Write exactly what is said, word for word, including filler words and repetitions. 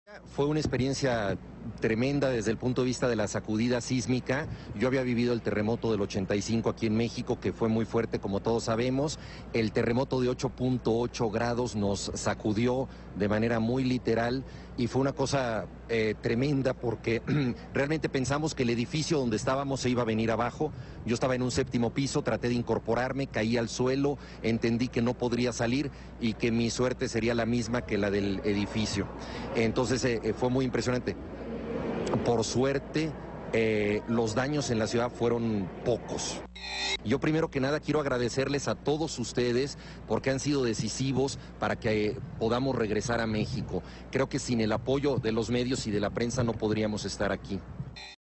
Fue una experiencia tremenda desde el punto de vista de la sacudida sísmica. Yo había vivido el terremoto del ochenta y cinco aquí en México, que fue muy fuerte, como todos sabemos. El terremoto de ocho punto ocho grados nos sacudió de manera muy literal y fue una cosa eh, tremenda porque realmente pensamos que el edificio donde estábamos se iba a venir abajo. Yo estaba en un séptimo piso, traté de incorporarme, caí al suelo, entendí que no podría salir y que mi suerte sería la misma que la del edificio. Entonces eh, fue muy impresionante. Por suerte, eh, los daños en la ciudad fueron pocos. Yo primero que nada quiero agradecerles a todos ustedes porque han sido decisivos para que eh, podamos regresar a México. Creo que sin el apoyo de los medios y de la prensa no podríamos estar aquí.